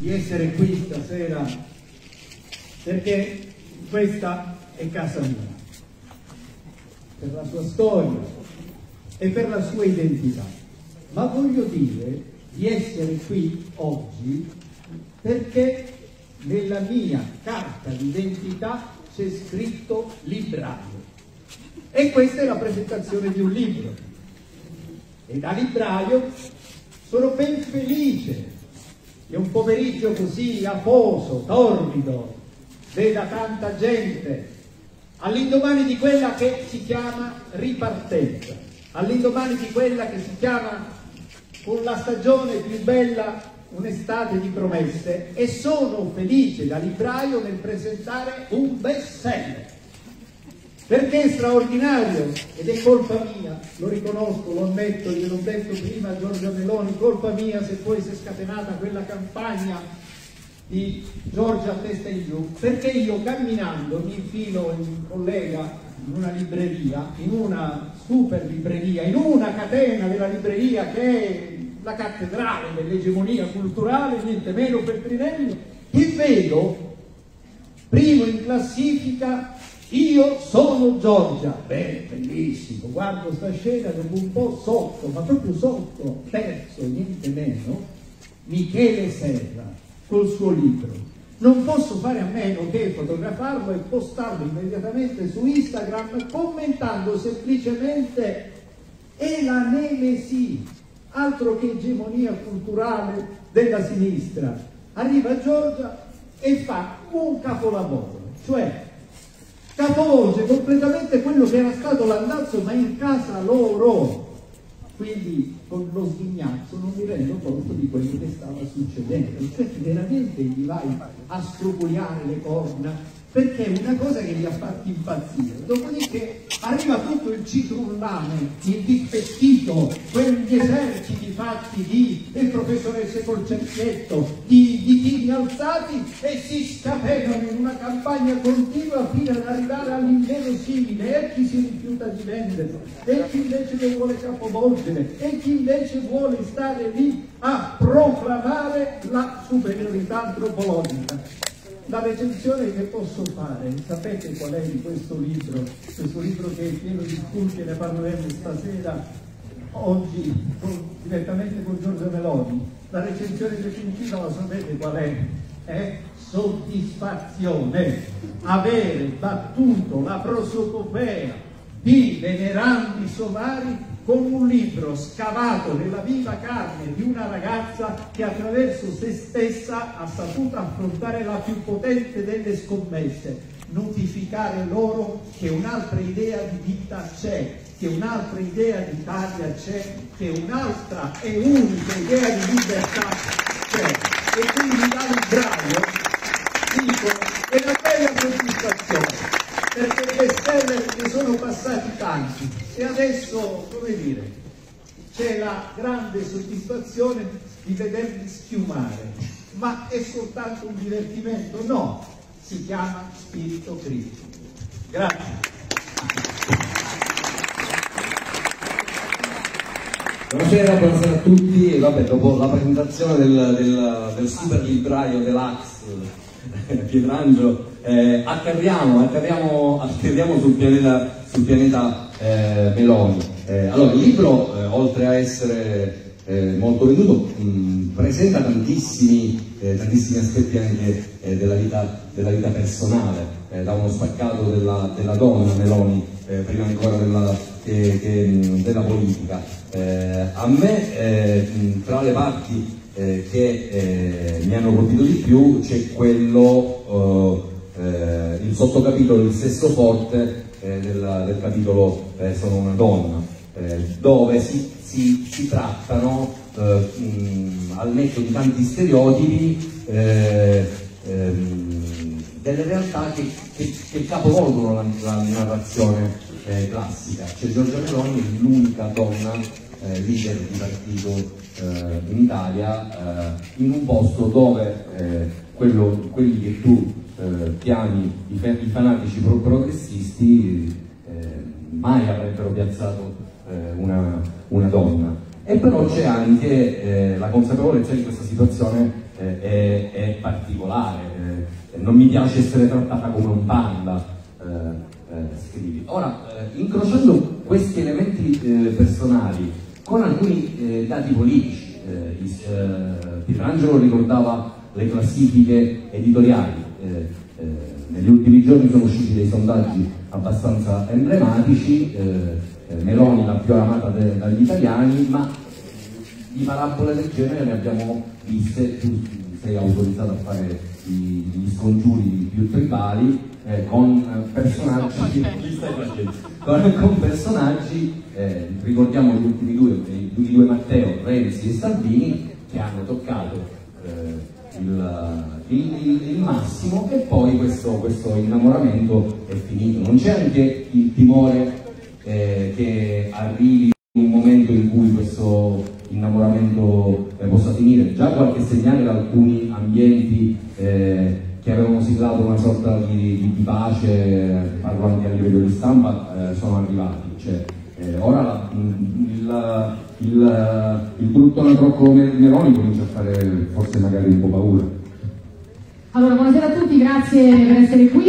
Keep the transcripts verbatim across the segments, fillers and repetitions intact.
di essere qui stasera perché questa è casa mia, per la sua storia e per la sua identità, ma voglio dire di essere qui oggi perché nella mia carta d'identità c'è scritto libraio e questa è la presentazione di un libro e da libraio sono ben felice che un pomeriggio così afoso, torrido, veda tanta gente all'indomani di quella che si chiama ripartenza, all'indomani di quella che si chiama con la stagione più bella un'estate di promesse, e sono felice da libraio nel presentare un best seller perché è straordinario ed è colpa mia, lo riconosco, lo ammetto, gliel'ho detto prima a Giorgia Meloni, colpa mia se poi si è scatenata quella campagna di Giorgia a testa in giù, perché io camminando mi infilo in collega in una libreria, in una super libreria, in una catena della libreria che è la cattedrale dell'egemonia culturale, niente meno Feltrinelli, e vedo primo in classifica Io sono Giorgia. Beh, bellissimo, guardo sta scena dopo un po' sotto, ma proprio sotto, terzo, niente meno, Michele Serra col suo libro. Non posso fare a meno che fotografarlo e postarlo immediatamente su Instagram commentando semplicemente è la nemesi, altro che egemonia culturale della sinistra. Arriva Giorgia e fa un capolavoro, cioè capovolge completamente quello che era stato l'andazzo, ma in casa loro. Quindi con lo sghignazzo non mi rendo conto di quello che stava succedendo, cioè che veramente gli vai a scropoliare le corna perché è una cosa che li ha fatti impazzire. Dopodiché arriva tutto il citrullame, il difettito, quegli eserciti fatti di le professoresse col cerchietto, di, di tiri alzati, e si scatenano in una campagna continua fino ad arrivare all'inverosimile. E chi si rifiuta di venderlo, e chi invece lo vuole capovolgere, e chi invece vuole stare lì a proclamare la superiorità antropologica. La recensione che posso fare, sapete qual è di questo libro? Questo libro che è pieno di spunti, ne parleremo stasera, oggi, con, direttamente con Giorgia Meloni. La recensione definitiva la sapete qual è? È soddisfazione. Avere battuto la prosopopea di venerandi somari con un libro scavato nella viva carne di una ragazza che attraverso se stessa ha saputo affrontare la più potente delle scommesse, notificare loro che un'altra idea di vita c'è, che un'altra idea di Italia c'è, che un'altra e unica idea di libertà c'è. E quindi da libraio dico, è una bella soddisfazione, perché bestseller ne sono passati tanti e adesso, come dire, c'è la grande soddisfazione di vederli schiumare. Ma è soltanto un divertimento? No, si chiama spirito critico. Grazie. Buonasera, buonasera a tutti. E vabbè, dopo la presentazione del, del, del super libraio dell'Ax Pietrangelo, eh, atterriamo, atterriamo, atterriamo sul pianeta, sul pianeta eh, Meloni. Eh, allora, il libro, eh, oltre a essere eh, molto venduto, mh, presenta tantissimi, eh, tantissimi aspetti anche eh, della, vita, della vita personale, eh, da uno spaccato della, della donna Meloni, eh, prima ancora della, che, che, della politica. Eh, a me, eh, tra le parti Eh, che eh, mi hanno colpito di più c'è quello, eh, il sottocapitolo, il sesto forte eh, del, del capitolo eh, Sono una donna, eh, dove si, si, si trattano eh, mh, al netto di tanti stereotipi eh, ehm, delle realtà che, che, che capovolgono la, la narrazione eh, classica. C'è Giorgia Meloni, l'unica donna eh, leader di partito Eh, in Italia, eh, in un posto dove eh, quello, quelli che tu eh, chiami i, i fanatici pro progressisti eh, mai avrebbero piazzato eh, una, una donna. E però c'è anche eh, la consapevolezza di questa situazione eh, è, non mi piace essere trattata come un panda, eh, eh, scrivi. Ora, eh, incrociando questi elementi eh, personali con alcuni eh, dati politici, eh, eh, Pietrangelo ricordava le classifiche editoriali, eh, eh, negli ultimi giorni sono usciti dei sondaggi abbastanza emblematici, eh, eh, Meloni la più amata de, dagli italiani, ma di parabole del genere ne abbiamo viste. Tu sei autorizzato a fare i, gli scongiuri più tribali eh, con personaggi con, con personaggi eh, ricordiamo gli ultimi due, gli ultimi due Matteo, Renzi e Salvini, che hanno toccato eh, il, il, il massimo, e poi questo, questo innamoramento è finito. Non c'è anche il timore eh, che arrivi un momento in cui questo innamoramento eh, possa finire? Già qualche segnale da alcuni ambienti eh, che avevano siglato una sorta di, di, di pace, parlo anche a livello di stampa, eh, sono arrivati. Cioè, eh, ora la, il, il, il brutto anatrocco Meloni comincia a fare forse magari un po' paura. Allora, buonasera a tutti, grazie per essere qui.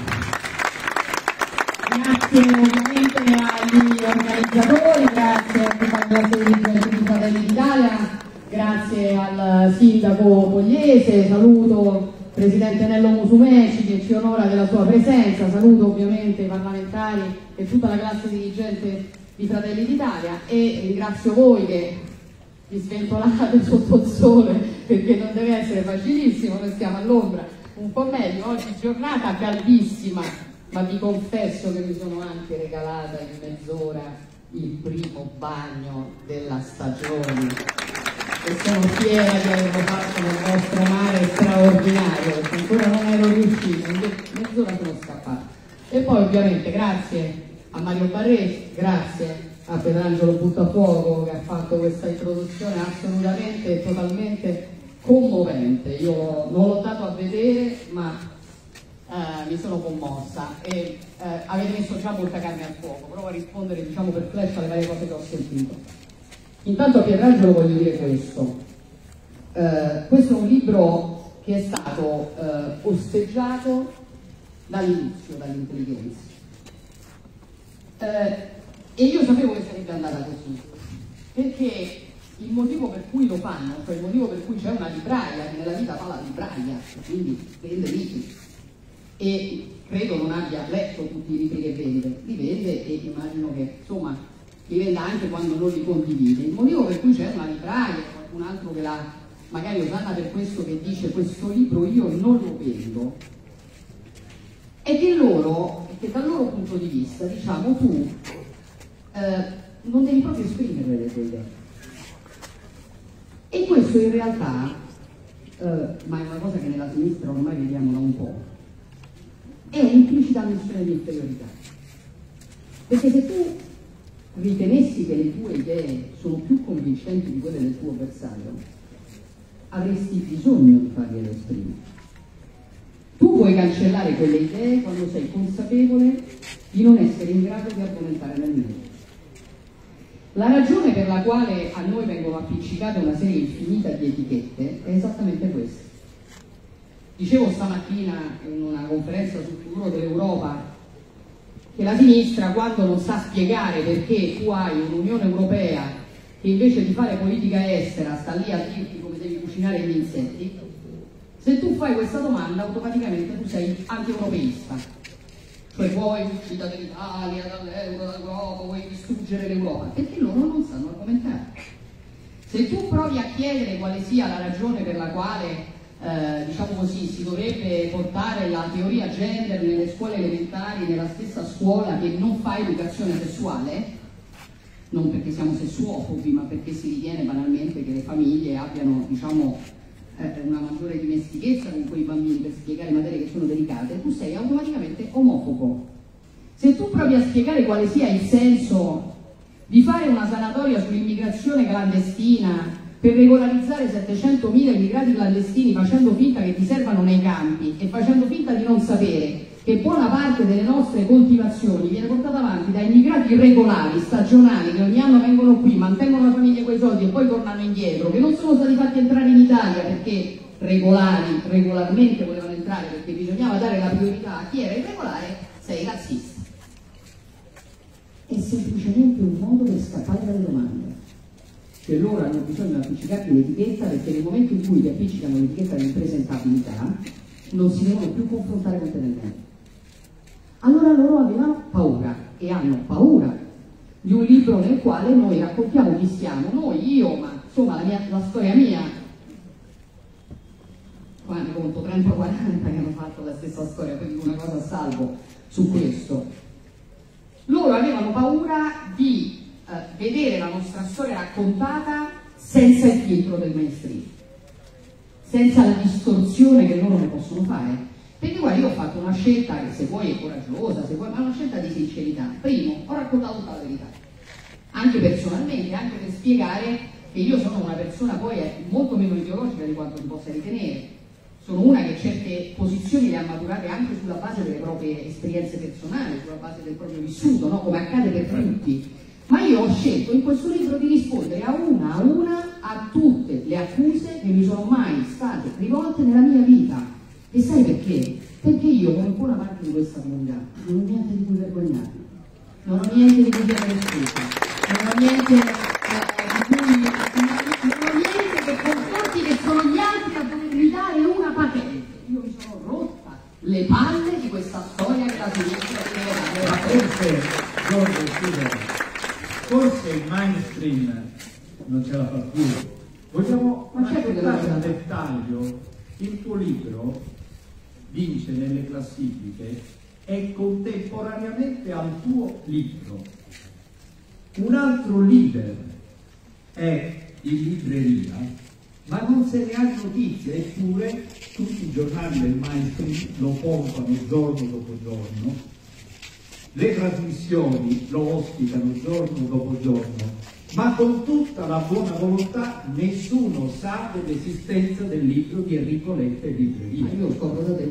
Grazie ovviamente agli organizzatori, grazie a tutta la classe dirigente di Fratelli d'Italia, grazie al sindaco Pogliese, saluto il presidente Nello Musumeci che ci onora della sua presenza, saluto ovviamente i parlamentari e tutta la classe dirigente di Fratelli d'Italia e ringrazio voi che vi sventolate sotto il sole, perché non deve essere facilissimo, noi stiamo all'ombra, un po' meglio, oggi giornata caldissima, ma vi confesso che mi sono anche regalata in mezz'ora il primo bagno della stagione e sono fiera di averlo fatto nel vostro mare straordinario, perché ancora non ero riuscita, in mezz'ora sono scappata. E poi ovviamente grazie a Mario Barretti, grazie a Pietrangelo Buttafuoco che ha fatto questa introduzione assolutamente e totalmente commovente. Io non l'ho dato a vedere, ma Uh, mi sono commossa e uh, avete messo già molta carne al fuoco. Provo a rispondere, diciamo, per flash alle varie cose che ho sentito. Intanto a Pietrangelo voglio dire questo. Uh, questo è un libro che è stato uh, osteggiato dall'inizio, dall'intelligenza. Uh, e io sapevo che sarebbe andata così, perché il motivo per cui lo fanno, cioè il motivo per cui c'è una libraia che nella vita fa la libraia, quindi vende libri, e credo non abbia letto tutti i libri che vende, li vende e immagino che insomma li venda anche quando non li condivide. Il motivo per cui c'è una libraia, qualcun altro che l'ha magari usata per questo, che dice questo libro io non lo vendo, è che loro, che dal loro punto di vista, diciamo, tu eh, non devi proprio esprimere le tue idee. E questo in realtà, eh, ma è una cosa che nella sinistra ormai vediamo da un po', è un'implicita missione di inferiorità, perché se tu ritenessi che le tue idee sono più convincenti di quelle del tuo avversario, avresti bisogno di fargliele esprimere. Tu puoi cancellare quelle idee quando sei consapevole di non essere in grado di argomentare nel merito. La ragione per la quale a noi vengono appiccicate una serie infinita di etichette è esattamente questa. Dicevo stamattina in una conferenza sul futuro dell'Europa che la sinistra, quando non sa spiegare perché tu hai un'Unione Europea che invece di fare politica estera sta lì a dirti come devi cucinare gli insetti, se tu fai questa domanda automaticamente tu sei anti-europeista, cioè vuoi l'uscita dell'Italia dall'euro, dall'Europa, vuoi distruggere l'Europa, perché loro non sanno argomentare. Se tu provi a chiedere quale sia la ragione per la quale Eh, diciamo così, si dovrebbe portare la teoria gender nelle scuole elementari, nella stessa scuola che non fa educazione sessuale, non perché siamo sessuofobi, ma perché si ritiene banalmente che le famiglie abbiano, diciamo, eh, una maggiore dimestichezza con quei bambini per spiegare materie che sono delicate, tu sei automaticamente omofobo. Se tu provi a spiegare quale sia il senso di fare una sanatoria sull'immigrazione clandestina per regolarizzare settecentomila immigrati clandestini facendo finta che ti servano nei campi e facendo finta di non sapere che buona parte delle nostre coltivazioni viene portata avanti da immigrati irregolari, stagionali, che ogni anno vengono qui, mantengono la famiglia quei soldi e poi tornano indietro, che non sono stati fatti entrare in Italia perché regolari regolarmente volevano entrare perché bisognava dare la priorità a chi era irregolare, sei razzista. È semplicemente un modo per scappare dalle domande. Cioè loro hanno bisogno di appiccicarti l'etichetta perché nel momento in cui ti appiccicano l'etichetta di impresentabilità non si devono più confrontare con te nel tempo. Allora loro avevano paura e hanno paura di un libro nel quale noi raccontiamo chi siamo, noi, io, ma insomma la, mia, la storia mia, qua ne conto trenta quaranta che hanno fatto la stessa storia, quindi una cosa a salvo su questo. Loro avevano paura di eh, vedere la nostra storia raccontata senza il filtro del mainstream, senza la distorsione che loro ne possono fare. Perché guarda, io ho fatto una scelta che se vuoi è coraggiosa, se vuoi, ma è una scelta di sincerità. Primo, ho raccontato tutta la verità, anche personalmente, anche per spiegare che io sono una persona poi molto meno ideologica di quanto si possa ritenere. Sono una che certe posizioni le ha maturate anche sulla base delle proprie esperienze personali, sulla base del proprio vissuto, no? Come accade per tutti. Ma io ho scelto in questo libro di rispondere a una a una a tutte le accuse che mi sono mai state rivolte nella mia vita. E sai perché? Perché io, come buona parte di questa comunità, non ho niente di cui vergognarmi, non ho niente di cui chiedere scusa, non ho niente eh, di cui, non ho niente che comporti che sono gli altri a dovermi dare una patente. Io mi sono rotta le palle di questa storia che la sinistra deve Ma forse, Giorgio, scusa, forse il mainstream non ce la fa più. Vogliamo raccontare un dettaglio? Il tuo libro vince nelle classifiche e contemporaneamente al tuo libro un altro leader è in libreria, ma non se ne ha notizia, eppure tutti i giornali del mainstream lo pompano giorno dopo giorno, le trasmissioni lo ospitano giorno dopo giorno, ma con tutta la buona volontà nessuno sa dell'esistenza del libro di Enrico Letta e libreria. Io lo scopro da te.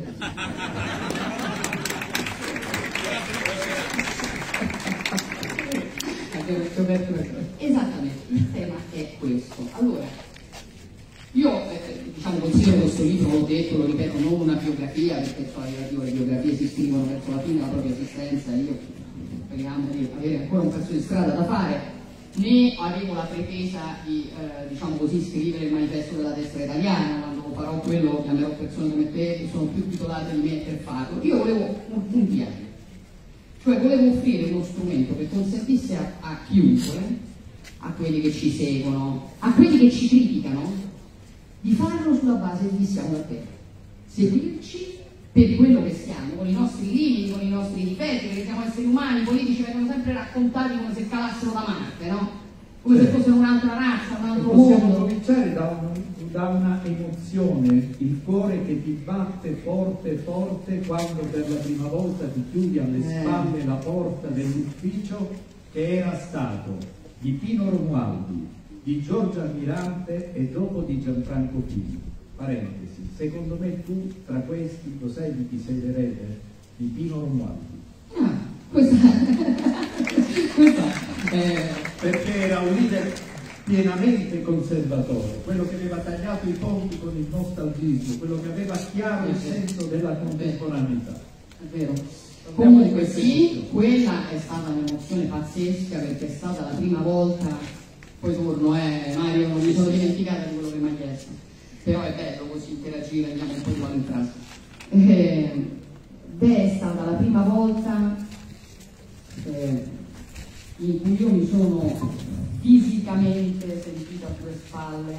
Esattamente, il tema è questo. Allora, io eh, diciamo considero questo libro, l'ho detto, lo ripeto, non una biografia, perché so, le biografie si scrivono verso la fine della propria esistenza, io speriamo di avere ancora un pezzo di strada da fare, né avevo la pretesa di, eh, diciamo così, scrivere il manifesto della destra italiana. Quando farò quello chiamerò persone come te che sono più titolate di me per farlo. Io volevo un, un diario, cioè volevo offrire uno strumento che consentisse a, a chiunque, a quelli che ci seguono, a quelli che ci criticano, di farlo sulla base di chi siamo da te, seguirci per quello che siamo, con i nostri limiti, con i nostri difetti, perché siamo esseri umani. I politici vengono sempre raccontati come se calassero da Marte, no? Come se fossero un'altra razza, un altro mondo. Possiamo cominciare da, un, da una emozione, il cuore che ti batte forte forte quando per la prima volta ti chiudi alle eh. spalle la porta dell'ufficio che era stato di Pino Romualdi, di Giorgio Almirante e dopo di Gianfranco Fini. Parentesi, secondo me tu tra questi lo sai di chi sei l'erede? Di Pino Romualdi. Ah, questa, questa eh, perché era un leader pienamente conservatore, quello che aveva tagliato i ponti con il nostalgismo, quello che aveva chiaro il senso della contemporaneità. È vero. Comunque sì, quella è stata un'emozione pazzesca perché è stata la prima volta, poi torno, eh Mario, non mi sono dimenticata di quello che mi hai chiesto. Però è bello così interagire, andiamo un po' di quale in frase. Eh, beh, è stata la prima volta eh, in cui io mi sono fisicamente sentita sulle spalle,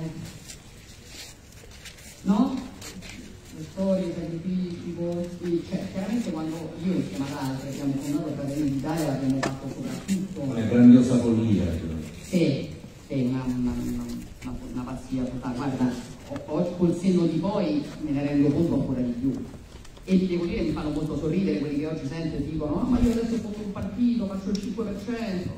no? Le storie, i sacrifici, i costi, cioè chiaramente quando io insieme ad altri abbiamo fondato Fratelli d'Italia l'abbiamo fatto soprattutto una grandiosa follia. sì, sì, una, una, una, una, una pazzia totale. Guarda, ho, col senno di poi me ne rendo conto ancora di più e vi devo dire, mi fanno molto sorridere quelli che oggi sento e dicono no, ma io adesso fondo un partito, faccio il cinque per cento.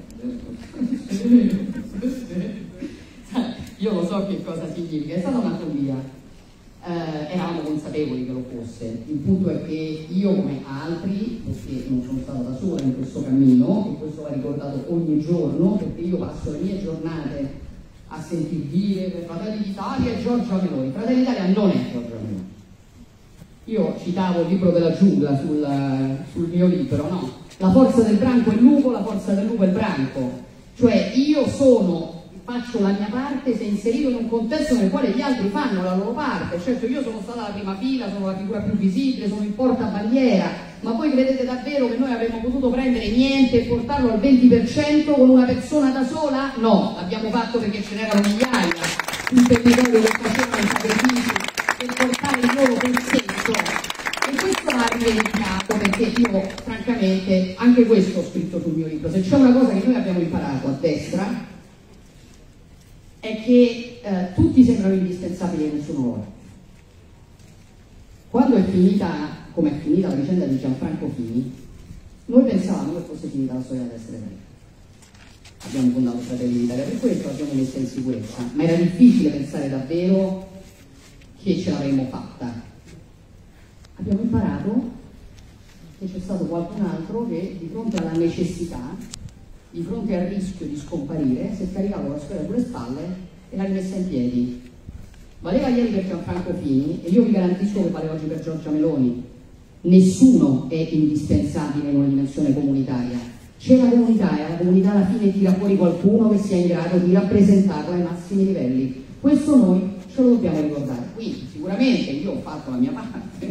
Io lo so che cosa significa, è stata una follia. Eh, eravamo consapevoli che lo fosse. Il punto è che io come altri, perché non sono stata da sola in questo cammino, e questo va ricordato ogni giorno, perché io passo le mie giornate a sentir dire che Fratelli d'Italia è Giorgia Meloni. Fratelli d'Italia non è Giorgia Meloni. Io citavo il libro della giungla sul, sul mio libro, no? La forza del branco è il lupo, la forza del lupo è il branco. Cioè io sono, faccio la mia parte se inserito in un contesto nel quale gli altri fanno la loro parte. Certo, io sono stata la prima fila, sono la figura più visibile, sono il portabandiera, ma voi credete davvero che noi avremmo potuto prendere niente e portarlo al venti per cento con una persona da sola? No, l'abbiamo fatto perché ce n'erano migliaia sul territorio che facevano i sacrifici per portare il loro consenso, e questo va rivendicato, perché io francamente anche questo ho scritto sul mio libro. Se c'è una cosa che noi abbiamo imparato a destra è che eh, tutti sembrano indispensabili e nessuno lo è. Quando è finita, come è finita la vicenda di Gianfranco Fini, noi pensavamo che fosse finita la storia della destra italiana. Abbiamo fondato Fratelli d'Italia per questo, l'abbiamo messa in sicurezza, ma era difficile pensare davvero che ce l'avremmo fatta. Abbiamo imparato che c'è stato qualcun altro che di fronte alla necessità, di fronte al rischio di scomparire, si è caricato la storia sulle spalle e l'ha rimessa in piedi. Valeva ieri per Gianfranco Fini e io vi garantisco che vale oggi per Giorgia Meloni. Nessuno è indispensabile in una dimensione comunitaria. C'è la comunità e la comunità alla fine tira fuori qualcuno che sia in grado di rappresentarla ai massimi livelli. Questo noi ce lo dobbiamo ricordare. Quindi sicuramente io ho fatto la mia parte,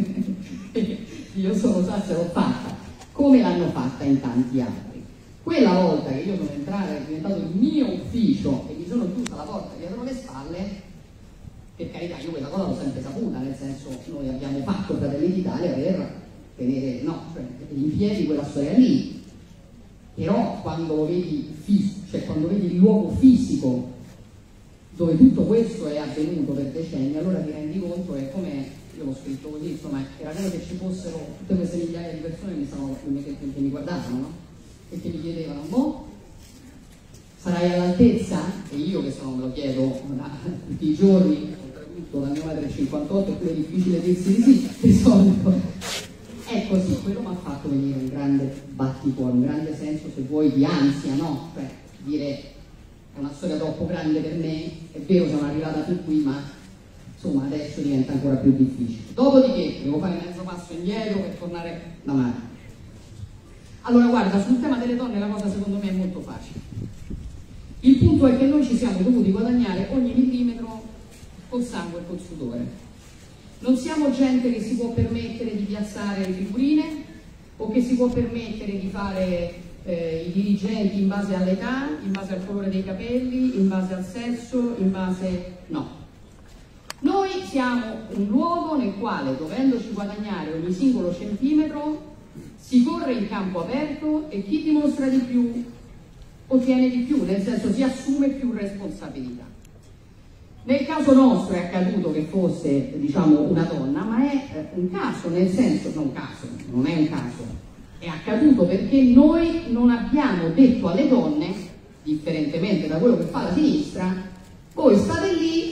io sono Sazza l'ho fatta, come l'hanno fatta in tanti altri. Quella volta che io sono entrata, è diventato il mio ufficio e mi sono chiusa la porta dietro le spalle, per carità, io quella cosa l'ho sempre saputa, nel senso noi abbiamo fatto Fratelli d'Italia per tenere, no, cioè, in piedi quella storia lì. Però quando lo vedi, cioè quando vedi il luogo fisico dove tutto questo è avvenuto per decenni, allora ti rendi conto che, come io l'ho scritto così, insomma, era come se ci fossero tutte queste migliaia di persone che mi, stanno, che, che mi guardavano, no? E che mi chiedevano, boh, sarai all'altezza? E io che sono, me lo chiedo da, tutti i giorni, oltretutto la mia madre è cinquantotto, e quindi è difficile dirsi di sì, di solito. Ecco sì, quello mi ha fatto venire un grande batticuore, un grande senso, se vuoi, di ansia, no? Cioè, dire, è una storia troppo grande per me, è vero, sono arrivata fin qui, ma insomma adesso diventa ancora più difficile. Dopodiché devo fare mezzo passo indietro per tornare davanti. Allora guarda, sul tema delle donne la cosa secondo me è molto facile. Il punto è che noi ci siamo dovuti guadagnare ogni millimetro col sangue e col sudore. Non siamo gente che si può permettere di piazzare le figurine o che si può permettere di fare eh, i dirigenti in base all'età, in base al colore dei capelli, in base al sesso, in base... no. Noi siamo un luogo nel quale, dovendoci guadagnare ogni singolo centimetro, si corre in campo aperto e chi dimostra di più ottiene di più, nel senso si assume più responsabilità. Nel caso nostro è accaduto che fosse, diciamo, una donna, ma è un caso, nel senso, non un caso, non è un caso, è accaduto perché noi non abbiamo detto alle donne, differentemente da quello che fa la sinistra, voi state lì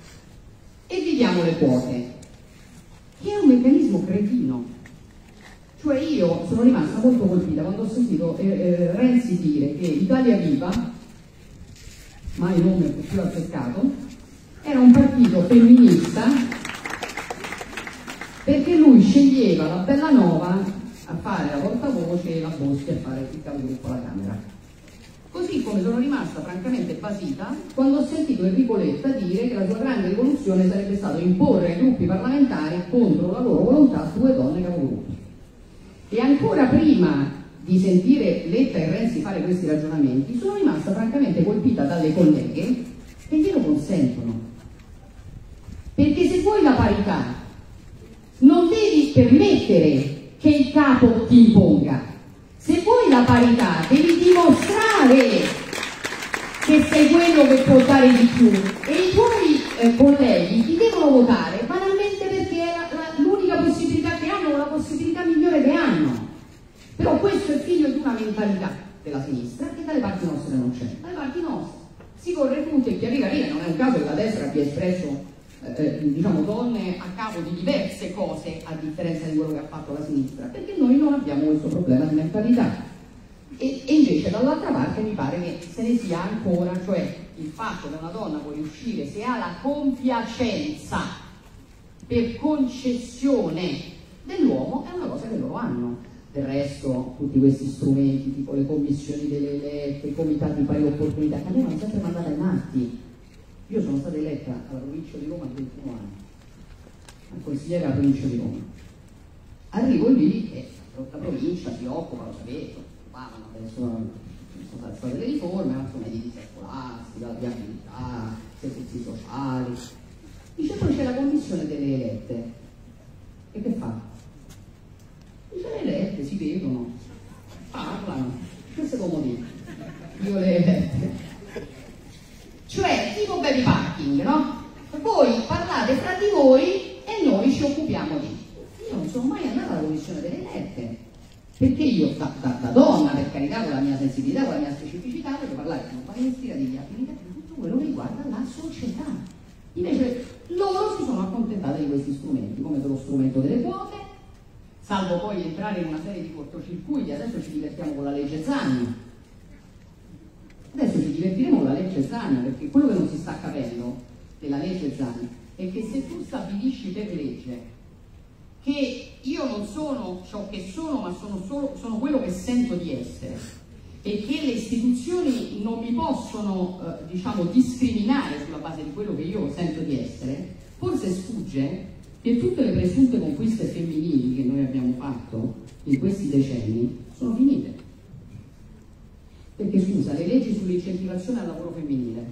e vi diamo le quote, che è un meccanismo cretino. Cioè io sono rimasta molto colpita quando ho sentito eh, eh, Renzi dire che Italia Viva, mai il nome più azzeccato, era un partito femminista perché lui sceglieva la Bellanova a fare la portavoce e la Boschi a fare il capogruppo alla Camera. Così come sono rimasta francamente basita quando ho sentito Enrico Letta dire che la sua grande rivoluzione sarebbe stato imporre ai gruppi parlamentari contro la loro volontà due donne capogruppi. E ancora prima di sentire Letta e Renzi fare questi ragionamenti sono rimasta francamente colpita dalle colleghe che glielo consentono. Perché se vuoi la parità non devi permettere che il capo ti imponga. Se vuoi la parità devi dimostrare che sei quello che può dare di più e i tuoi eh, colleghi ti devono votare banalmente perché è l'unica possibilità che hanno, la possibilità migliore che hanno. Però questo è figlio di una mentalità della sinistra che dalle parti nostre non c'è. Dalle parti nostre si corre punto e chi arriva arriva, non è un caso che la destra abbia espresso Eh, diciamo donne a capo di diverse cose a differenza di quello che ha fatto la sinistra, perché noi non abbiamo questo problema di mentalità e, e invece dall'altra parte mi pare che se ne sia ancora, cioè il fatto che una donna può riuscire se ha la compiacenza per concessione dell'uomo è una cosa che loro hanno. Del resto tutti questi strumenti tipo le commissioni delle elette, i comitati di pari opportunità che avevano sempre mandato ai matti. Io sono stata eletta alla provincia di Roma a ventuno anni, al consigliere della provincia di Roma. Arrivo lì e la provincia si occupa, lo sapete, occupavano, adesso sono state delle riforme, ma sono edilizia scolastica, viabilità, servizi sociali. Dice poi c'è la commissione delle elette. E che fa? Dice le elette si vedono, parlano, questo è comodino, io le elette. Cioè, tipo baby parking, no? Voi parlate fra di voi e noi ci occupiamo di. Io non sono mai andata alla commissione delle elette, perché io, da, da, da donna, per carità, con la mia sensibilità, con la mia specificità, voglio parlare con palestina, di abilità, di tutto quello che riguarda la società. Invece loro si sono accontentati di questi strumenti, come dello strumento delle quote, salvo poi entrare in una serie di cortocircuiti. Adesso ci divertiamo con la legge Zan. Adesso ci divertiremo con la legge Zan, perché quello che non si sta capendo della legge Zan è che se tu stabilisci per legge che io non sono ciò che sono, ma sono, solo, sono quello che sento di essere, e che le istituzioni non mi possono eh, diciamo discriminare sulla base di quello che io sento di essere, forse sfugge che tutte le presunte conquiste femminili che noi abbiamo fatto in questi decenni sono finite. Perché scusa, le leggi sull'incentivazione al lavoro femminile,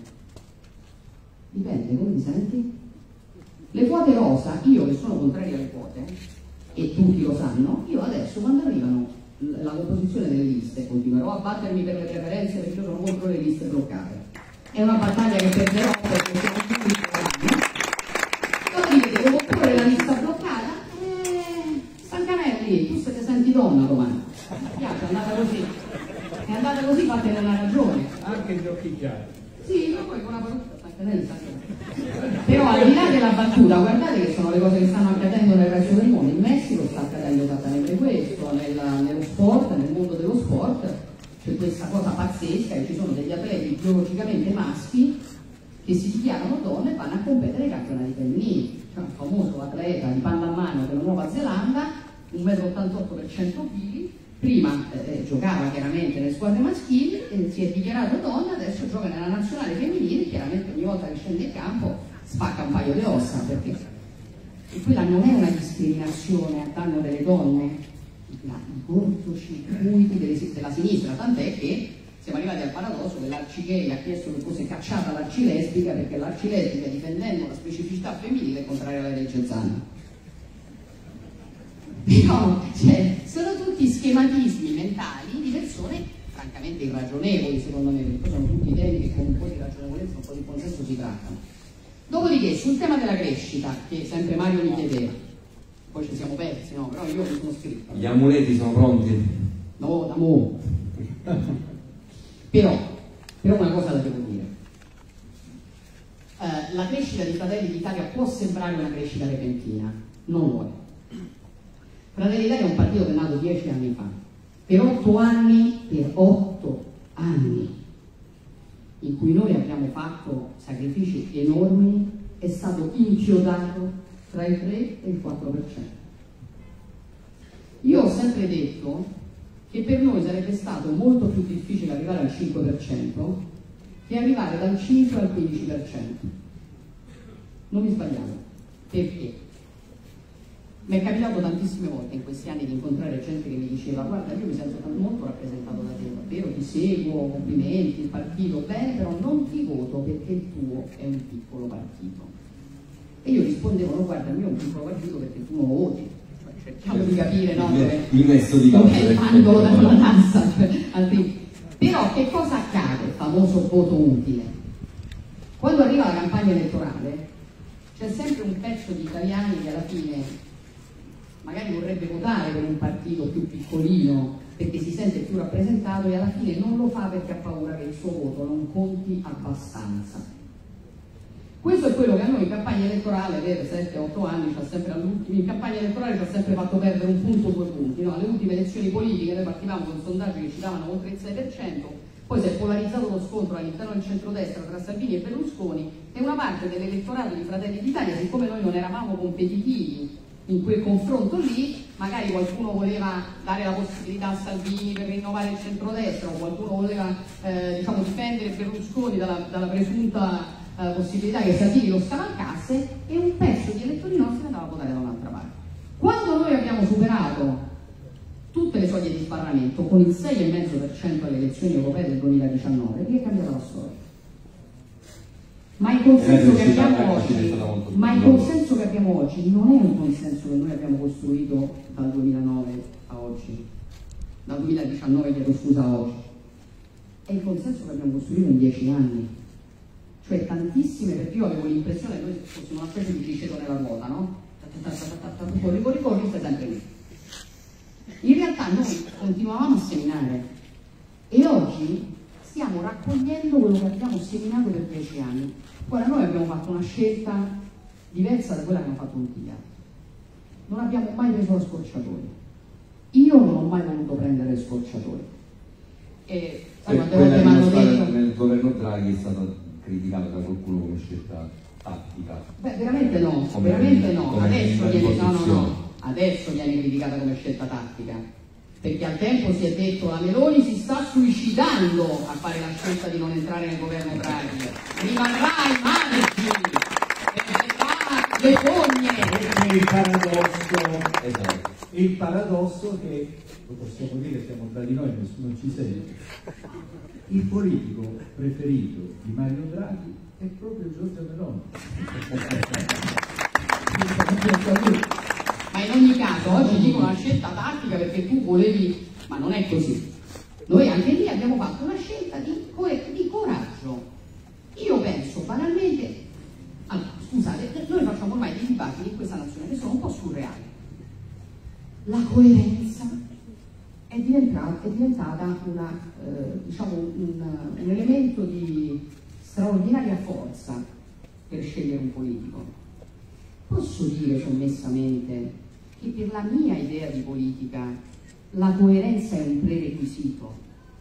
dipende, come ti senti? Le quote rosa, io che sono contraria alle quote, e tutti lo sanno, io adesso quando arrivano la composizione delle liste continuerò a battermi per le preferenze, perché io sono contro le liste bloccate. È una battaglia che perderò perché siamo tutti programmi. Quando dite devo opporre la lista bloccata, eh, Stancanelli, tu se ti senti donna domani. Mi piace, è andata così. È andata così, fatene una ragione. Anche gli occhi chiari. Sì, ma poi con una parrucca Stancanelli sta chiaro. Però al di là della battuta, guardate che sono le cose che stanno accadendo nel resto del mondo. In Messico sta accadendo esattamente questo, nella, nello sport, nel mondo dello sport c'è questa cosa pazzesca che ci sono degli atleti biologicamente maschi che si dichiarano donne e vanno a competere ai campionati femminili. C'è un famoso atleta di pallamano della Nuova Zelanda, un metro e ottantotto per cento chili, prima eh, giocava chiaramente nelle squadre maschili, eh, si è dichiarato donna, adesso gioca nella nazionale femminile, chiaramente ogni volta che scende in campo spacca un paio di ossa, perché e quella non è una discriminazione a danno delle donne, la, i cortocircuiti delle, della sinistra, tant'è che siamo arrivati al paradosso che l'arcigay ha chiesto che fosse cacciata l'arcilesbica, perché l'arcilesbica, difendendo la specificità femminile, è contraria alla legge Zan. Però cioè, sono tutti schematismi mentali di persone francamente irragionevoli, secondo me, perché sono tutti temi che con un po' di ragionevolezza, un po' di buonsenso si trattano. Dopodiché, sul tema della crescita, che sempre Mario mi chiedeva, poi ci siamo persi, no? Però io mi sono scritto. Gli amuleti sono pronti? No, da mo'. però, però una cosa la devo dire. Eh, la crescita di Fratelli d'Italia può sembrare una crescita repentina, non lo è. Fratelli d'Italia è un partito che è nato dieci anni fa, per otto anni, per otto anni, in cui noi abbiamo fatto sacrifici enormi, è stato inchiodato tra il tre e il quattro per cento. Io ho sempre detto che per noi sarebbe stato molto più difficile arrivare al cinque per cento che arrivare dal cinque al quindici per cento. Non mi sbagliamo. Perché? Mi è capitato tantissime volte in questi anni di incontrare gente che mi diceva: guarda, io mi sento molto rappresentato da te, davvero ti seguo, complimenti, il partito, bene, però non ti voto perché il tuo è un piccolo partito. E io rispondevo: no, guarda, il mio è un piccolo partito perché tu non lo voti. Cioè, cerchiamo di capire, no? Il, il nesso di non è il angolo dalla tassa. Cioè, altri... Però che cosa accade, il famoso voto utile? Quando arriva la campagna elettorale c'è sempre un pezzo di italiani che alla fine magari vorrebbe votare per un partito più piccolino perché si sente più rappresentato e alla fine non lo fa perché ha paura che il suo voto non conti abbastanza. Questo è quello che a noi in campagna elettorale per sette otto anni ci ha sempre, in campagna elettorale ci ha sempre fatto perdere un punto, due punti, no? Alle ultime elezioni politiche noi partivamo con sondaggi che ci davano oltre il sei per cento, poi si è polarizzato lo scontro all'interno del centrodestra tra Salvini e Berlusconi, e una parte dell'elettorato di Fratelli d'Italia, siccome noi non eravamo competitivi in quel confronto lì, magari qualcuno voleva dare la possibilità a Salvini per rinnovare il centrodestra, o qualcuno voleva eh, diciamo, difendere Berlusconi dalla, dalla presunta eh, possibilità che Salvini lo scavalcasse, e un pezzo di elettori nostri andava a votare da un'altra parte. Quando noi abbiamo superato tutte le soglie di sbarramento con il sei virgola cinque per cento alle elezioni europee del duemiladiciannove, lì è cambiata la storia. Ma il consenso che abbiamo oggi, ma il consenso che abbiamo oggi non è un consenso che noi abbiamo costruito dal duemilanove a oggi, dal duemiladiciannove chiedo scusa a oggi, è il consenso che abbiamo costruito in dieci anni. Cioè tantissime, perché io avevo l'impressione che noi fossimo una specie di criceto nella ruota, no? Ricorri, ricorri, stai sempre lì. In realtà noi continuavamo a seminare e oggi stiamo raccogliendo quello che abbiamo seminato per dieci anni. Guarda, noi abbiamo fatto una scelta diversa da quella che hanno fatto tutti gli altri. Non abbiamo mai preso la scorciatoia. Io non ho mai voluto prendere le scorciatoie. E quella di non stare nel governo Draghi è stata criticata da qualcuno come scelta tattica. Beh, veramente no, come veramente no. come Adesso viene, no, no, no. Adesso viene criticata come scelta tattica, perché al tempo si è detto la Meloni si sta suicidando a fare la scelta di non entrare nel governo Draghi, rimarrà ai manici perché fa le fogne. Il paradosso, Esatto. il paradosso che, lo possiamo dire, siamo tra di noi, nessuno ci segue, il politico preferito di Mario Draghi è proprio Giorgia Meloni. Ma in ogni caso oggi dico una scelta tattica perché tu volevi, ma non è così. Noi anche lì abbiamo fatto una scelta di, di coraggio. Io penso banalmente, allora, scusate, noi facciamo ormai dei dibattiti in questa nazione che sono un po' surreali. La coerenza è diventata, è diventata una, eh, diciamo un, un elemento di straordinaria forza per scegliere un politico. Posso dire sommessamente che per la mia idea di politica la coerenza è un prerequisito.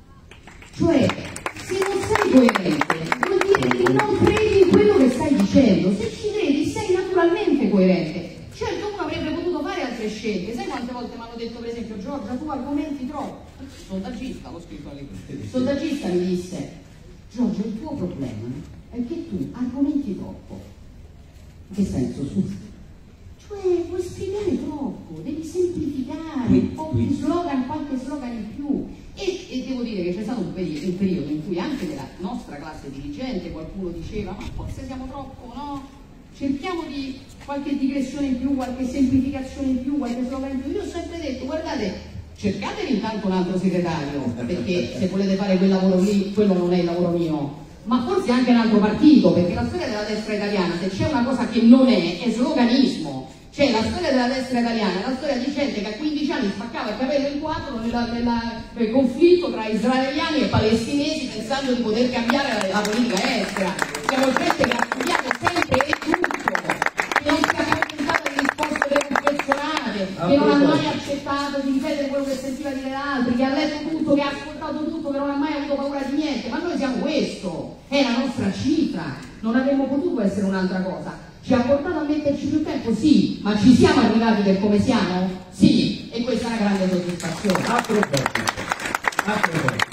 Cioè, se non sei coerente, vuol dire che non credi in quello che stai dicendo. Se ci credi, sei naturalmente coerente. Certo, uno avrebbe potuto fare altre scelte. Sai quante volte mi hanno detto, per esempio, Giorgia, tu argomenti troppo. Sondaggista, l'ho scritto lì. Sondaggista mi disse, Giorgia, il tuo problema è che tu argomenti troppo. In che senso? Scusa. Cioè, puoi spiegare troppo, devi semplificare, un po' più slogan, qualche slogan in più. E, e devo dire che c'è stato un periodo, un periodo in cui anche nella nostra classe dirigente qualcuno diceva, ma forse siamo troppo, no? Cerchiamo di qualche digressione in più, qualche semplificazione in più, qualche slogan in più. Io ho sempre detto, guardate, cercatevi intanto un altro segretario, perché se volete fare quel lavoro lì, quello non è il lavoro mio. Ma forse anche un altro partito, perché la storia della destra italiana, se c'è una cosa che non è, è sloganismo. Cioè la storia della destra italiana è la storia di gente che a quindici anni spaccava il capello in quattro nella, nella, nel conflitto tra israeliani e palestinesi pensando di poter cambiare la, la politica estera. Siamo gente che ha studiato sempre e tutto, che non si è accontentata di risposte preconfezionate, che non ha mai accettato di ripetere quello che sentiva dire l'altro, che ha letto tutto, che ha ascoltato tutto, che non ha mai avuto paura di niente. Ma noi siamo questo, è la nostra cifra, non avremmo potuto essere un'altra cosa. Ci ha portato a metterci più tempo? Sì, ma ci siamo arrivati per come siamo? Sì, e questa è una grande soddisfazione. A proposito, a proposito,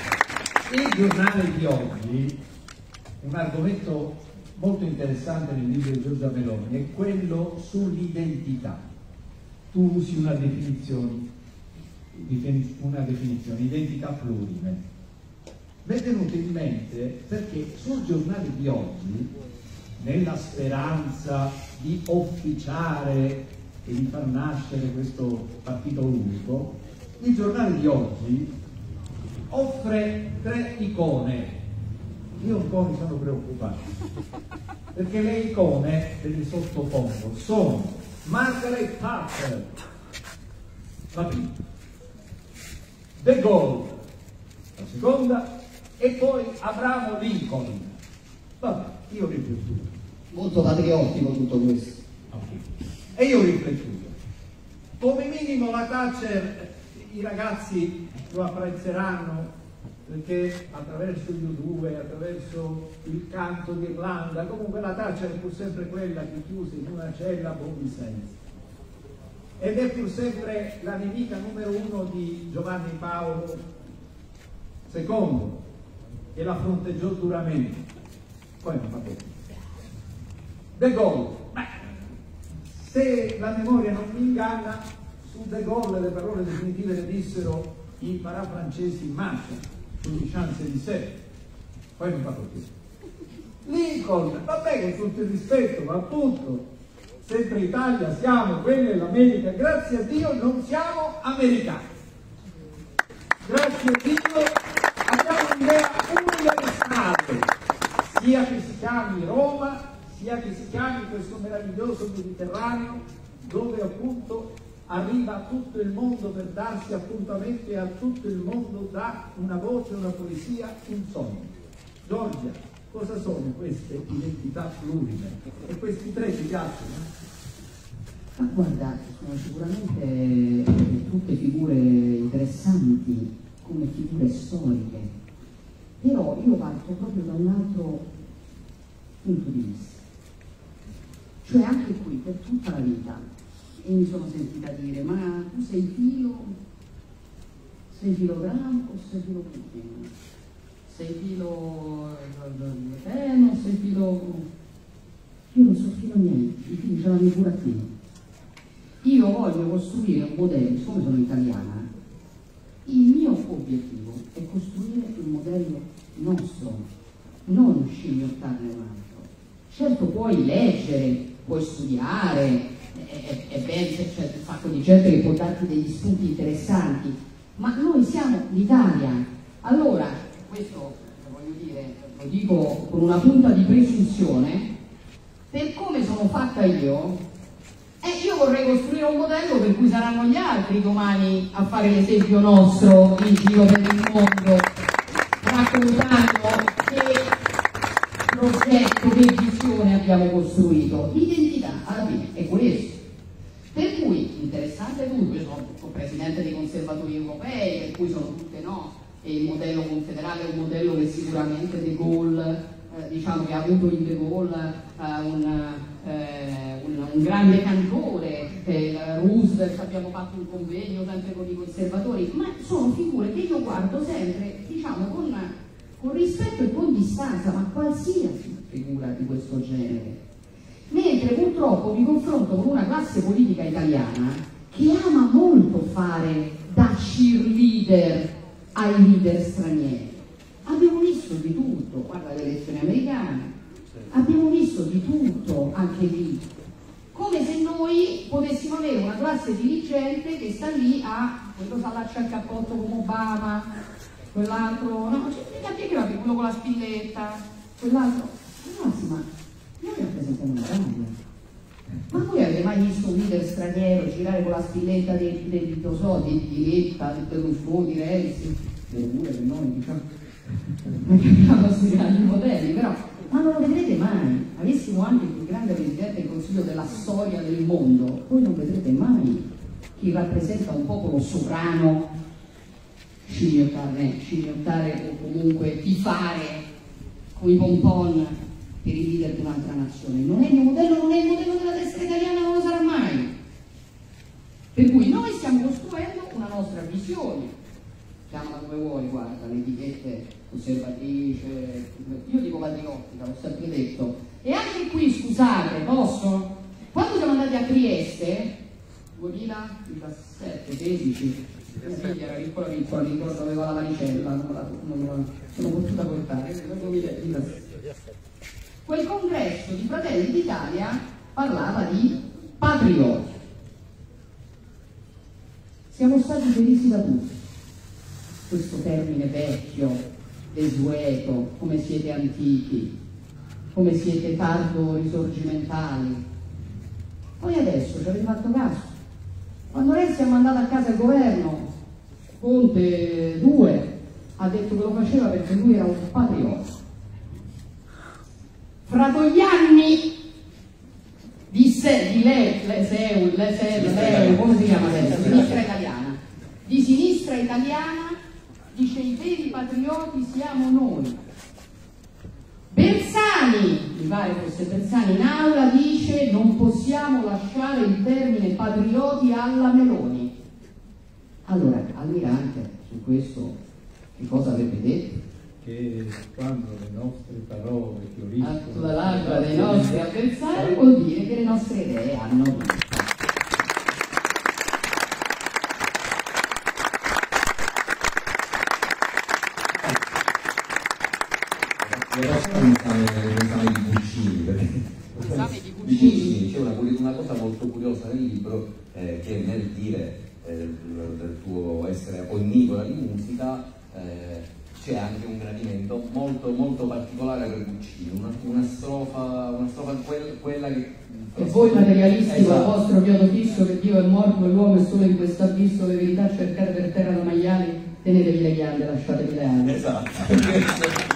il giornale di oggi, un argomento molto interessante nel libro di Giorgia Meloni, è quello sull'identità. Tu usi una definizione, una definizione, identità plurime. Mi è venuto in mente perché sul giornale di oggi, nella speranza di officiare e di far nascere questo partito unico, il giornale di oggi offre tre icone. Io un po' mi sono preoccupato, perché le icone del sottofondo sono Margaret Thatcher, la prima, De Gaulle, la seconda, e poi Abramo Lincoln. Vabbè, io ho riflettuto. Molto patriottico tutto questo. Okay. E io ho riflettuto. Come minimo la Thatcher, i ragazzi lo apprezzeranno perché attraverso gli U due, attraverso il canto d'Irlanda, comunque la Thatcher è pur sempre quella che chiuse in una cella bombi senza. Ed è pur sempre la nemica numero uno di Giovanni Paolo secondo, che la fronteggiò duramente. Poi non va bene. De Gaulle, beh, se la memoria non mi inganna, su De Gaulle le parole definitive le dissero i parà francesi in marcia, sui Champs-Élysées. Poi non va così. Lincoln, vabbè, con tutto il rispetto, ma appunto, sempre Italia, siamo quelli dell'America, grazie a Dio non siamo americani. Grazie a Dio abbiamo un'idea universale, sia che si chiami Roma, sia che si chiami questo meraviglioso Mediterraneo, dove appunto arriva tutto il mondo per darsi appuntamento e a tutto il mondo dà una voce, una poesia, un sogno. Giorgia, cosa sono queste identità plurime? E questi tre ti piacciono? Ma guarda, sono sicuramente tutte figure interessanti come figure storiche, però io parto proprio da un altro punto di vista. Cioè anche qui, per tutta la vita, e mi sono sentita dire, ma tu sei filo, sei filo Trump o sei filo Putin? Sei filo Le Pen o sei filo... Io non so filo niente, i figli ce l'hanno i burattini. Io voglio costruire un modello, siccome sono italiana, il mio obiettivo è costruire un modello nostro, non scimmiottarne un altro. Certo puoi leggere, puoi studiare, è, è bello, c'è un sacco di gente che può darti degli spunti interessanti, ma noi siamo l'Italia. Allora, questo voglio dire, lo dico con una punta di presunzione, per come sono fatta io, eh, io vorrei costruire un modello per cui saranno gli altri domani a fare l'esempio nostro in giro per il mondo, raccontando che progetto, che visione abbiamo costruito. L'identità alla fine è questo. Per cui interessante tutto, io sono presidente dei conservatori europei, per cui sono tutte no, e il modello confederale è un modello che sicuramente De Gaulle, eh, diciamo che ha avuto in De Gaulle eh, un, eh, un, un grande cantore, eh, Roosevelt, abbiamo fatto un convegno sempre con i conservatori, ma sono figure che io guardo sempre, diciamo, con, con rispetto e con distanza, ma qualsiasi figura di questo genere. Mentre purtroppo mi confronto con una classe politica italiana che ama molto fare da cheerleader ai leader stranieri. Abbiamo visto di tutto, guarda le elezioni americane, abbiamo visto di tutto anche lì, come se noi potessimo avere una classe dirigente che sta lì a, quello si allaccia al cappotto come Obama, quell'altro, no, cioè, che quello con la spilletta, quell'altro, no, sì, ma noi rappresentiamo l'Italia. Ma voi avete mai visto un leader straniero girare con la spilletta del, del, del so, di, di Letta, del Berlusconi, di Renzi, pure per noi, diciamo, non abbiamo questi grandi modelli, però, ma non lo vedrete mai. Avessimo anche il più grande presidente del Consiglio della storia del mondo, voi non vedrete mai chi rappresenta un popolo sovrano scimmiottare, scimmiottare o comunque tifare con i pompon per i leader di un'altra nazione. Non è il mio modello, non è il modello della destra italiana, non lo sarà mai. Per cui noi stiamo costruendo una nostra visione, chiamala come vuoi, guarda, le etichette conservatrice, io dico patriottica, l'ho sempre detto. E anche qui, scusate, posso? Quando siamo andati a Trieste, duemiladiciassette sedici, mia figlia era piccola piccola, mi ricordo aveva la varicella, non la, non la sono potuta portare, nel duemiladiciassette. Quel congresso di Fratelli d'Italia parlava di patrioti. Siamo stati derisi da tutti. Questo termine vecchio, desueto, come siete antichi, come siete tardo risorgimentali. Poi adesso ci avete fatto caso. Quando Renzi ha mandato a casa il governo, Conte due ha detto che lo faceva perché lui era un patriota. Fra Togliani di, se, di lei, le, seu, le, se, le, come si chiama adesso? Sinistra italiana. Di sinistra italiana dice i veri patrioti siamo noi. Bersani, mi pare fosse Bersani in aula, dice non possiamo lasciare il termine patrioti alla Meloni. Allora, Almirante, su questo che cosa avrebbe detto? Che quando le nostre parole fioriscono sulla labbra dei nostri avversari vuol dire che le nostre idee hanno vinto. L'esame di Guccini, perché L'esame di di Guccini. Guccini c'è una, una cosa molto curiosa nel libro, eh, che nel dire eh, del tuo essere onnivora di musica eh, c'è anche un gradimento molto molto particolare per Guccini, una, una strofa, una strofa quel, quella che... E voi materialisti esatto. Col vostro chiodo fisso che Dio è morto e l'uomo è solo in questo abisso, le verità cercate per terra da maiali, tenetevi le ghiande, lasciatevi le ali. Esatto.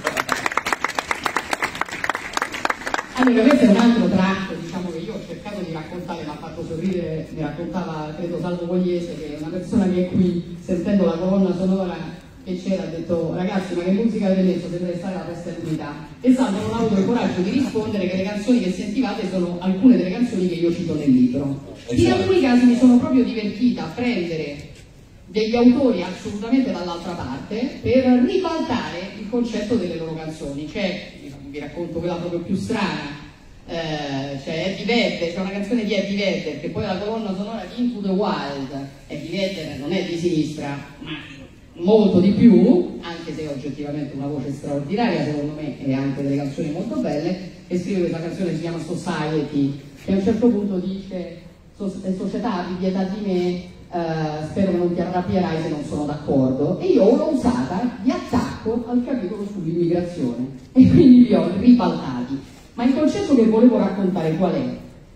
Allora, questo è un altro tratto, diciamo, che io ho cercato di raccontare, mi ha fatto sorridere, mi raccontava, credo, Salvo Pogliese, che è una persona che è qui, sentendo la colonna sonora che c'era, ha detto, ragazzi, ma che musica avete messo? Sembra stare la festa dell'unità. E Salvo non ha avuto il coraggio di rispondere che le canzoni che sentivate sono alcune delle canzoni che io cito nel libro. In alcuni casi mi sono proprio divertita a prendere degli autori assolutamente dall'altra parte per ribaltare il concetto delle loro canzoni. C'è, vi racconto quella proprio più strana, eh, c'è Eddie Vedder, c'è una canzone di Eddie Vedder che poi è la colonna sonora di Into the Wild. Eddie Vedder non è di sinistra, ma molto di più, anche se è oggettivamente una voce straordinaria secondo me, e anche delle canzoni molto belle, e scrive questa canzone che si chiama Society, che a un certo punto dice società abbi pietà di me, Uh, spero che non ti arrabbierai se non sono d'accordo, e io l'ho usata di attacco al capitolo sull'immigrazione e quindi li ho ribaltati. Ma il concetto che volevo raccontare qual è?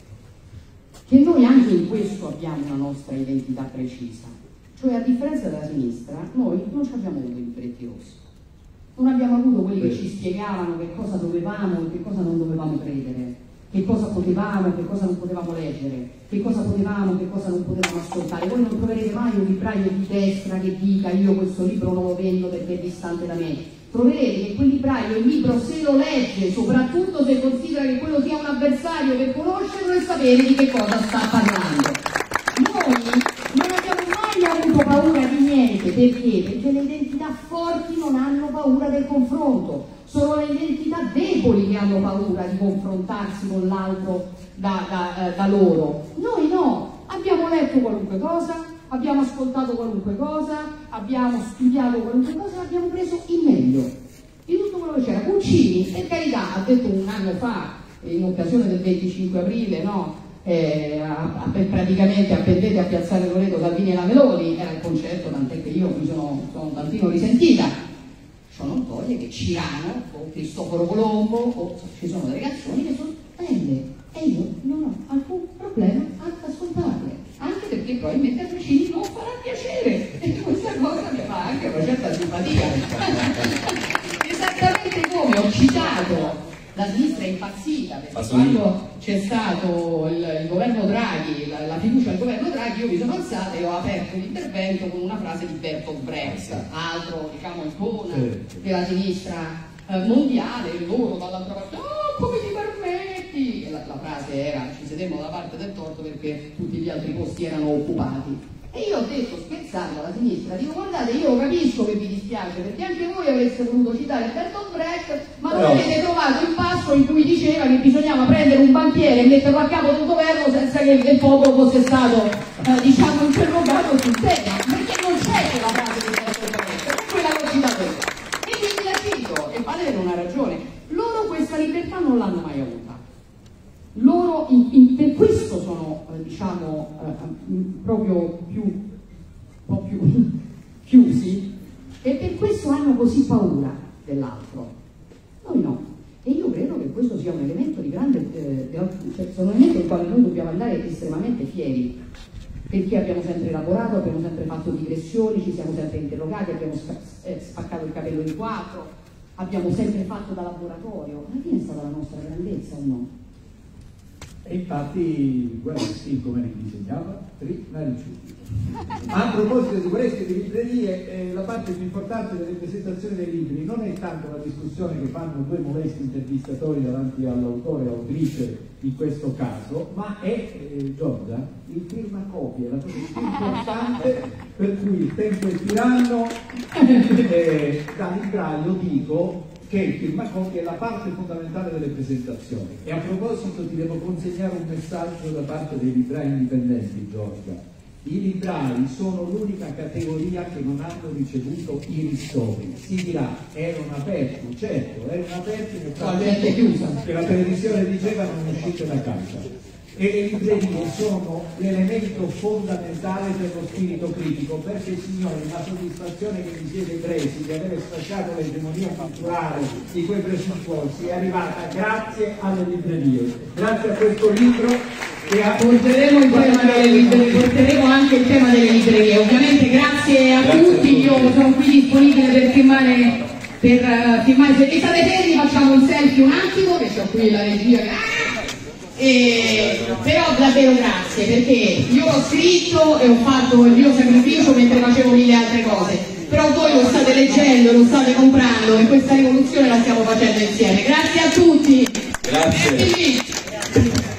Che noi anche in questo abbiamo una nostra identità precisa, cioè a differenza della sinistra noi non ci abbiamo avuto i libretti rossi, non abbiamo avuto quelli che ci spiegavano che cosa dovevamo e che cosa non dovevamo credere, che cosa potevamo e che cosa non potevamo leggere, che cosa potevamo e che cosa non potevamo ascoltare. Voi non troverete mai un libraio di destra che dica io questo libro non lo vendo perché è distante da me. Troverete che quel libraio il libro se lo legge, soprattutto se considera che quello sia un avversario, per conoscerlo e sapere di che cosa sta parlando. Noi non abbiamo mai avuto paura di niente, perché? Perché le identità forti non hanno paura del confronto. Sono le identità deboli che hanno paura di confrontarsi con l'altro da, da, eh, da loro. Noi no, abbiamo letto qualunque cosa, abbiamo ascoltato qualunque cosa, abbiamo studiato qualunque cosa e abbiamo preso il meglio di tutto quello che c'era. Guccini, per carità, ha detto un anno fa, in occasione del venticinque aprile, no? Eh, a, a, praticamente appendete a Piazzale Loreto Salvini e la Meloni, era il concetto, tant'è che io mi sono, sono un tantino risentita. Ciò non toglie che Cirano o Cristoforo Colombo o ci sono delle canzoni che sono belle e io non ho alcun problema ad ascoltarle, anche perché probabilmente a Guccini non farà piacere e questa cosa mi fa anche una certa simpatia. Esattamente come ho citato la sinistra è impazzita perché quando c'è stato il, il governo Draghi, la, la fiducia al governo Draghi, io mi sono alzata e ho aperto l'intervento con una frase di Bertolt Brecht, altro diciamo icona della sinistra eh, mondiale, loro dall'altra parte, oh come ti permetti? E la, la frase era ci sedemmo dalla parte del torto perché tutti gli altri posti erano occupati. E io ho detto, scherzando alla sinistra, dico guardate, io capisco che vi dispiace, perché anche voi avreste voluto citare Bertolt Brecht, ma non no. avete trovato il passo in cui diceva che bisognava prendere un banchiere e metterlo a capo del governo senza che il popolo fosse stato, eh, diciamo, interrogato sul tema, perché non c'è quella frase di Bertolt Brecht, è quella che ho citato io. E quindi la cito, e Valerio non ha ragione, loro questa libertà non l'hanno mai avuta. Loro in, in, per questo sono eh, diciamo eh, proprio più un po' più chiusi e per questo hanno così paura dell'altro. Noi no. E io credo che questo sia un elemento di grande eh, cioè, sono un elemento del quale noi dobbiamo andare estremamente fieri, perché abbiamo sempre lavorato, abbiamo sempre fatto digressioni, ci siamo sempre interrogati, abbiamo eh, spaccato il capello in quattro, abbiamo sempre fatto da laboratorio. Alla fine è stata la nostra grandezza o no? E infatti Guareschi come ne disegnava? Tri Nariciuti. A proposito di Guareschi e di librerie, eh, la parte più importante delle presentazioni dei libri non è tanto la discussione che fanno due molesti intervistatori davanti all'autore o autrice in questo caso, ma è, eh, Giorgia, il firmacopie, la cosa più importante, per cui il tempo è tiranno. Eh, da libraio dico che il firmacopie è la parte fondamentale delle presentazioni. E a proposito ti devo consegnare un messaggio da parte dei librai indipendenti, Giorgia. I librai sono l'unica categoria che non hanno ricevuto i ristori. Si dirà, erano aperti, certo, erano aperti nel frattempo chiusa, che la televisione diceva non uscite da casa. E le librerie sono l'elemento fondamentale per lo spirito critico, perché signori, la soddisfazione che vi siete presi di aver sfasciato l'egemonia culturale di quei presupposti è arrivata grazie alle librerie, grazie a questo libro. E a... porteremo, il tema delle librerie, porteremo anche il tema delle librerie. Ovviamente grazie a grazie tutti, a io sono qui disponibile per firmare, per uh, firmare. Se state fermi facciamo il selfie un attimo, che c'ho qui la regia che... E, però davvero grazie, perché io ho scritto e ho fatto il mio sacrificio mentre facevo mille altre cose, però voi lo state leggendo, lo state comprando e questa rivoluzione la stiamo facendo insieme. Grazie a tutti. Grazie.